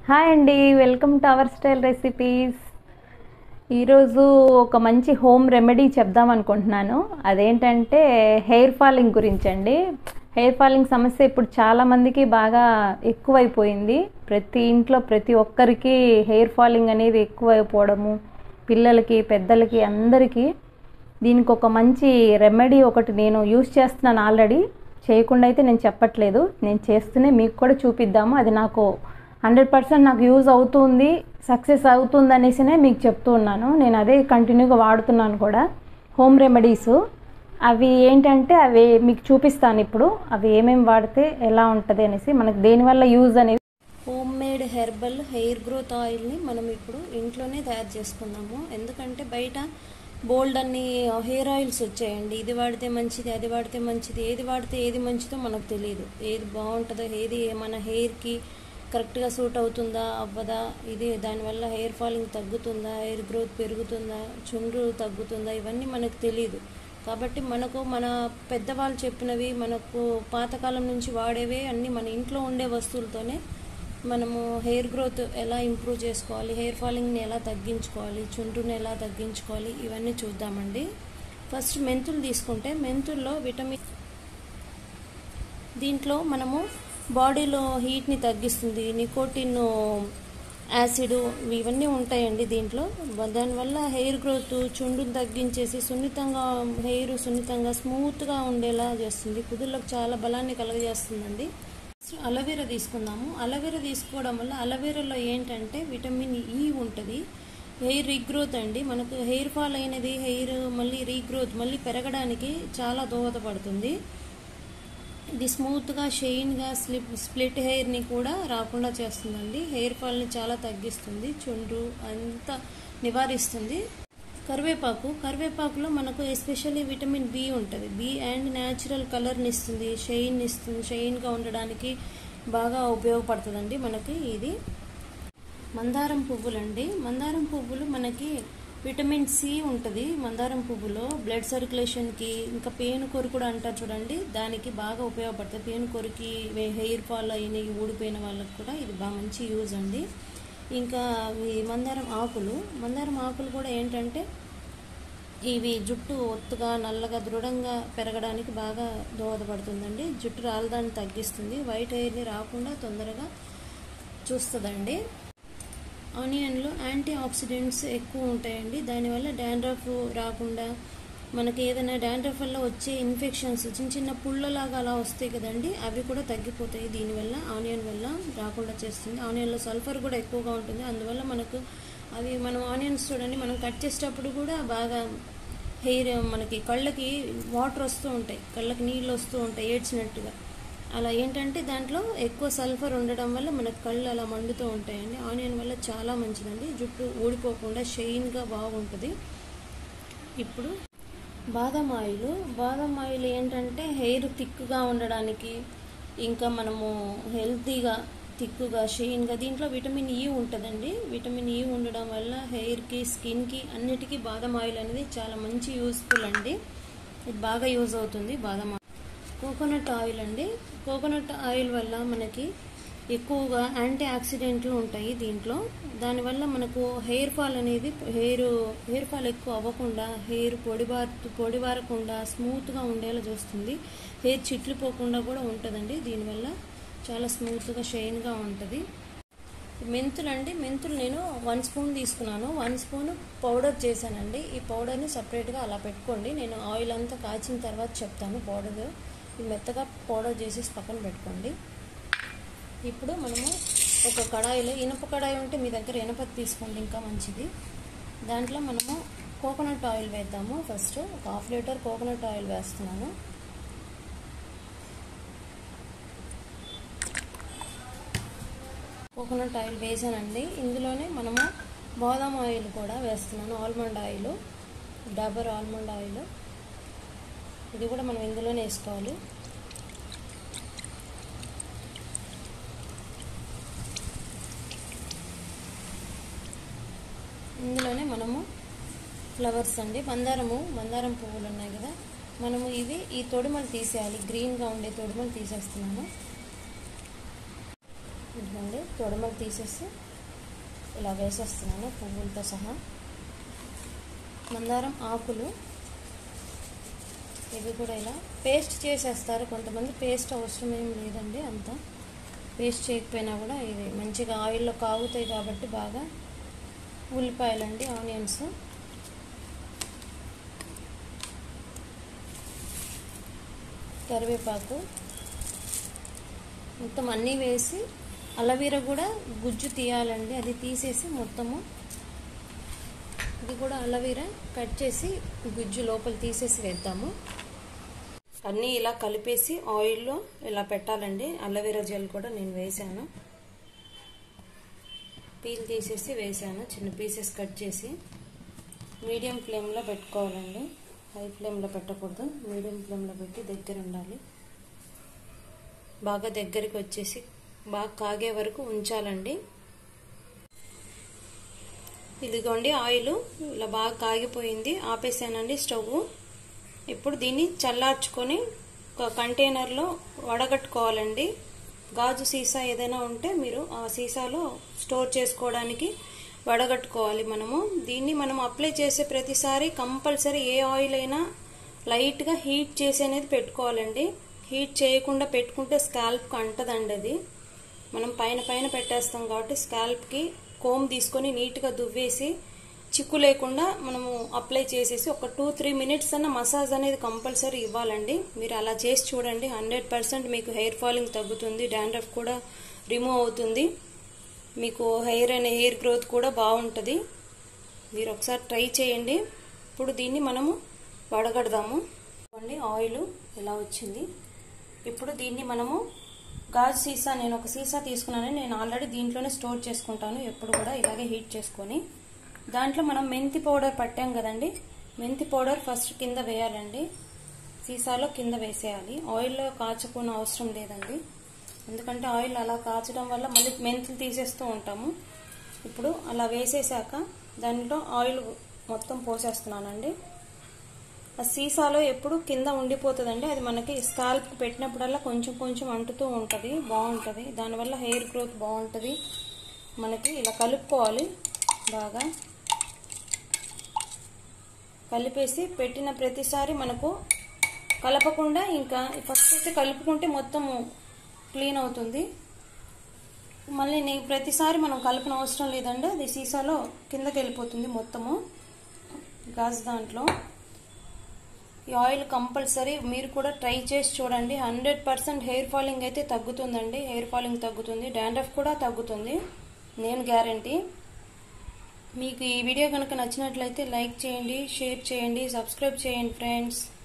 Hi అండి, welcome to our style recipes. ఈరోజు ఒక మంచి హోమ్ రెమెడీ చెప్దాం అనుకుంటున్నాను. అదేంటంటే హెయిర్ ఫాలింగ్ గురించి అండి. హెయిర్ ఫాలింగ్ సమస్య ఇప్పుడు చాలామందికి బాగా ఎక్కువైపోయింది. ప్రతి ఇంట్లో ప్రతి ఒక్కరికి హెయిర్ ఫాలింగ్ అనేది ఎక్కువైపోవడము, పిల్లలకి పెద్దలకి అందరికీ. దీనికి ఒక మంచి రెమెడీ ఒకటి నేను యూస్ చేస్తున్నాను ఆల్రెడీ. చేయకుండా అయితే నేను చెప్పట్లేదు, నేను చేస్తూనే మీకు కూడా చూపిద్దాము. అది నాకు 100% నాకు యూజ్ అవుతుంది, సక్సెస్ అవుతుంది అనేసినే మీకు చెప్తూ ఉన్నాను. నేను అదే కంటిన్యూగా వాడుతున్నాను కూడా. హోమ్ రెమెడీస్ అవి ఏంటంటే అవి మీకు చూపిస్తాను ఇప్పుడు. అవి ఏమేమి వాడితే ఎలా ఉంటుంది అనేసి, మనకు దేనివల్ల యూజ్ అనేది. Home made herbal hair growth ఆయిల్ని మనం ఇప్పుడు ఇంట్లోనే తయారు చేసుకుందాము. ఎందుకంటే బయట బోల్డ్ అన్ని హెయిర్ ఆయిల్స్ వచ్చాయండి. ఇది వాడితే మంచిది, అది వాడితే మంచిది, ఏది వాడితే ఏది మంచిదో మనకు తెలియదు. ఏది బాగుంటుందో, ఏది మన హెయిర్కి కరెక్ట్గా సూట్ అవుతుందా అవ్వదా, ఇది దానివల్ల హెయిర్ ఫాలింగ్ తగ్గుతుందా, హెయిర్ గ్రోత్ పెరుగుతుందా, చుండ్రు తగ్గుతుందా, ఇవన్నీ మనకు తెలియదు. కాబట్టి మనకు మన పెద్దవాళ్ళు చెప్పినవి, మనకు పాతకాలం నుంచి వాడేవే అన్నీ మన ఇంట్లో ఉండే వస్తువులతోనే మనము హెయిర్ గ్రోత్ ఎలా ఇంప్రూవ్ చేసుకోవాలి, హెయిర్ ఫాలింగ్ని ఎలా తగ్గించుకోవాలి, చుండ్రుని ఎలా తగ్గించుకోవాలి, ఇవన్నీ చూద్దామండి. ఫస్ట్ మెంతులు తీసుకుంటే, మెంతుల్లో విటమిన్, దీంట్లో మనము బాడీలో హీట్ని తగ్గిస్తుంది, నికోటిన్ యాసిడ్ ఇవన్నీ ఉంటాయండి దీంట్లో. దానివల్ల హెయిర్ గ్రోత్, చుండును తగ్గించేసి హెయిర్ సున్నితంగా స్మూత్గా ఉండేలా చేస్తుంది. కుదుళ్ళకు చాలా బలాన్ని కలుగజేస్తుందండి. అలోవెరా తీసుకుందాము. అలోవెరా తీసుకోవడం వల్ల అలోవెరాలో ఏంటంటే విటమిన్ ఈ ఉంటుంది. హెయిర్ రీగ్రోత్ అండి, మనకు హెయిర్ ఫాల్ అయినది హెయిర్ మళ్ళీ రీగ్రోత్ మళ్ళీ పెరగడానికి చాలా దోహదపడుతుంది. ఇది స్మూత్గా షైన్గా స్ప్లిట్ హెయిర్ని కూడా రాకుండా చేస్తుందండి. హెయిర్ ఫాల్ని చాలా తగ్గిస్తుంది, చుండ్రు అంతా నివారిస్తుంది. కరివేపాకులో మనకు ఎస్పెషల్లీ విటమిన్ బి ఉంటుంది. బి అండ్ న్యాచురల్ కలర్ని ఇస్తుంది, షైన్గా ఉండడానికి బాగా ఉపయోగపడుతుందండి మనకి. ఇది మందారం పువ్వులండి. మందారం పువ్వులు మనకి విటమిన్ సి ఉంటుంది మందారం పువ్వులో. బ్లడ్ సర్క్యులేషన్కి, ఇంకా పేను కొరుకుడు అంటారు చూడండి, దానికి బాగా ఉపయోగపడుతుంది. పేను కొరికి హెయిర్ ఫాల్ అయిన ఊడిపోయిన వాళ్ళకి కూడా ఇది బాగా మంచి యూజ్ అండి. ఇంకా ఈ మందారం ఆకులు కూడా ఏంటంటే ఇవి జుట్టు ఒత్తుగా నల్లగా దృఢంగా పెరగడానికి బాగా దోహదపడుతుందండి. జుట్టు రాలదాన్ని తగ్గిస్తుంది, వైట్ హెయిర్ని రాకుండా తొందరగా చూస్తుందండి. ఆనియన్లో యాంటీ ఆక్సిడెంట్స్ ఎక్కువ ఉంటాయండి. దానివల్ల డాండ్రఫ్ రాకుండా, మనకి ఏదైనా డాండ్రఫ్ వల్ల వచ్చే ఇన్ఫెక్షన్స్ చిన్న పుల్లలాగా అలా వస్తాయి కదండి, అవి కూడా తగ్గిపోతాయి దీనివల్ల. ఆనియన్ వల్ల రాకుండా చేస్తుంది. ఆనియన్లో సల్ఫర్ కూడా ఎక్కువగా ఉంటుంది, అందువల్ల మనకు అవి మనం ఆనియన్స్ చూడండి, మనం కట్ చేసేటప్పుడు కూడా బాగా హెయిర్ మనకి కళ్ళకి వాటర్ వస్తూ ఉంటాయి, కళ్ళకి నీళ్ళు వస్తూ ఉంటాయి ఏడ్చినట్టుగా. అలా ఏంటంటే దాంట్లో ఎక్కువ సల్ఫర్ ఉండడం వల్ల మనకు కళ్ళు అలా మండుతూ ఉంటాయండి. ఆనియన్ వల్ల చాలా మంచిదండి, జుట్టు ఊడిపోకుండా షైన్గా బాగుంటుంది. ఇప్పుడు బాదం ఆయిల్ ఏంటంటే హెయిర్ థిక్గా ఉండడానికి, ఇంకా మనము హెల్తీగా థిక్గా షైన్గా, దీంట్లో విటమిన్ ఈ ఉంటుందండి. విటమిన్ ఈ ఉండడం వల్ల హెయిర్కి, స్కిన్కి అన్నిటికీ బాదం ఆయిల్ అనేది చాలా మంచి యూస్ఫుల్ అండి. ఇది బాగా యూజ్ అవుతుంది బాదం ఆయిల్. కోకోనట్ ఆయిల్ అండి. కోకోనట్ ఆయిల్ వల్ల మనకి ఎక్కువగా యాంటీ ఆక్సిడెంట్లు ఉంటాయి దీంట్లో. దానివల్ల మనకు హెయిర్ ఫాల్ అనేది హెయిర్ ఫాల్ ఎక్కువ అవ్వకుండా, హెయిర్ పొడిబారకుండా స్మూత్గా ఉండేలా చూస్తుంది. హెయిర్ చిట్లిపోకుండా కూడా ఉంటుందండి. దీనివల్ల చాలా స్మూత్గా షైన్గా ఉంటుంది. మెంతులు నేను 1 స్పూన్ తీసుకున్నాను. 1 స్పూన్ పౌడర్ చేశానండి. ఈ పౌడర్ని సపరేట్గా అలా పెట్టుకోండి. నేను ఆయిల్ అంతా కాచిన తర్వాత చెప్తాను పౌడర్. మెత్తగా పౌడర్ చేసేసి పక్కన పెట్టుకోండి. ఇప్పుడు మనము ఒక కడాయిలో, ఇనుప కడాయి ఉంటే మీ దగ్గర ఇనుపది తీసుకోండి ఇంకా మంచిది. దాంట్లో మనము కోకోనట్ ఆయిల్ వేద్దాము. ఫస్ట్ ఒక 1/2 లీటర్ కోకోనట్ ఆయిల్ వేస్తున్నాను. కోకోనట్ ఆయిల్ వేసానండి. ఇందులోనే మనము బాదం ఆయిల్ కూడా వేస్తున్నాను, almond oil, Dabur almond oil. ఇది కూడా మనం ఇందులోనే వేసుకోవాలి. ఇందులోనే మనము ఫ్లవర్స్ అండి, మందారం పువ్వులు ఉన్నాయి కదా, మనము ఈ తొడిమలు తీసేయాలి. గ్రీన్గా ఉండే తొడిమలు తీసేస్తున్నాము. అండి తొడమలు తీసేసి ఇలా వేసేస్తున్నాను పువ్వులతో సహా. మందారం ఆకులు ఇవి కూడా ఇలా పేస్ట్ చేసేస్తారు కొంతమంది. పేస్ట్ అవసరం ఏం లేదండి, అంతా పేస్ట్ చేయకపోయినా కూడా ఇది మంచిగా ఆయిల్లో కాగుతాయి కాబట్టి బాగా. ఉల్లిపాయలండి, ఆనియన్స్, కరివేపాకు మొత్తం అన్నీ వేసి, అలవీరా కూడా గుజ్జు తీయాలండి, అది తీసేసి మొత్తము ఇది కూడా అలవీరా కట్ చేసి గుజ్జు లోపల తీసేసి వేద్దాము. అన్నీ ఇలా కలిపేసి ఆయిల్లో ఇలా పెట్టాలండి. అలవీరా జెల్ కూడా నేను వేసాను, పీల్ తీసేసి వేసాను, చిన్న పీసెస్ కట్ చేసి. మీడియం ఫ్లేమ్లో పెట్టుకోవాలండి, హై ఫ్లేమ్లో పెట్టకూడదు. మీడియం ఫ్లేమ్లో పెట్టి దగ్గర ఉండాలి. బాగా దగ్గరికి వచ్చేసి బాగా కాగే వరకు ఉంచాలండి. ఇదిగోండి ఆయిల్ ఇలా బాగా కాగిపోయింది, ఆపేసానండి స్టవ్. ఇప్పుడు దీన్ని చల్లార్చుకొని ఒక కంటైనర్లో వడగట్టుకోవాలండి. గాజు సీసా ఏదైనా ఉంటే మీరు ఆ సీసాలో స్టోర్ చేసుకోవడానికి వడగట్టుకోవాలి. దీన్ని మనం అప్లై చేసే ప్రతిసారి కంపల్సరీ ఏ ఆయిల్ అయినా లైట్గా హీట్ చేసి అనేది పెట్టుకోవాలండి. హీట్ చేయకుండా పెట్టుకుంటే స్కాల్ప్కి అంటదండి. అది మనం పైన పైన పెట్టేస్తాం కాబట్టి స్కాల్ప్కి కోమ్ తీసుకొని నీట్గా దువ్వేసి చిక్కు లేకుండా మనము అప్లై చేసేసి ఒక 2-3 మినిట్స్ అన్న మసాజ్ అనేది కంపల్సరీ ఇవ్వాలండి. మీరు అలా చేసి చూడండి, 100% మీకు హెయిర్ ఫాలింగ్ తగ్గుతుంది, డాండ్రఫ్ కూడా రిమూవ్ అవుతుంది, మీకు హెయిర్ గ్రోత్ కూడా బాగుంటుంది. మీరు ఒకసారి ట్రై చేయండి. ఇప్పుడు దీన్ని మనము వడగడదాము. ఆయిల్ ఇలా వచ్చింది. ఇప్పుడు దీన్ని మనము గాజు సీసా, నేను ఒక సీసా తీసుకున్నాను, నేను ఆల్రెడీ దీంట్లోనే స్టోర్ చేసుకుంటాను ఎప్పుడు కూడా ఇలాగే హీట్ చేసుకొని. దాంట్లో మనం మెంతి పౌడర్ పట్టాం కదండి, మెంతి పౌడర్ ఫస్ట్ కింద వేయాలండి, సీసాలో కింద వేసేయాలి. ఆయిల్లో కాచుకునే అవసరం లేదండి, ఎందుకంటే ఆయిల్ అలా కాచడం వల్ల మళ్ళీ మెంతులు తీసేస్తూ ఉంటాము. ఇప్పుడు అలా వేసేసాక దాంట్లో ఆయిల్ మొత్తం పోసేస్తున్నానండి. ఆ సీసాలో ఎప్పుడు కింద ఉండిపోతుందండి, అది మనకి స్కాల్ప్ పెట్టినప్పుడల్లా కొంచెం కొంచెం అంటుతూ ఉంటుంది, బాగుంటుంది. దానివల్ల హెయిర్ గ్రోత్ బాగుంటుంది. మనకి ఇలా కలుపుకోవాలి, బాగా కలిపేసి పెట్టిన ప్రతిసారి మనకు కలపకుండా, ఇంకా ఫస్ట్ అయితే కలుపుకుంటే మొత్తం క్లీన్ అవుతుంది. మళ్ళీ ప్రతిసారి మనం కలపన అవసరం లేదండి, అది సీసాలో కిందకి వెళ్ళిపోతుంది మొత్తము గాజు దాంట్లో. ఈ ఆయిల్ కంపల్సరీ మీరు కూడా ట్రై చేసి చూడండి, 100% హెయిర్ ఫాలింగ్ అయితే తగ్గుతుందండి. హెయిర్ ఫాలింగ్ తగ్గుతుంది, డాండ్రఫ్ కూడా తగ్గుతుంది, నేను గ్యారంటీ. మీకు ఈ వీడియో కనుక నచ్చినట్లయితే లైక్ చేయండి, షేర్ చేయండి, సబ్స్క్రైబ్ చేయండి ఫ్రెండ్స్.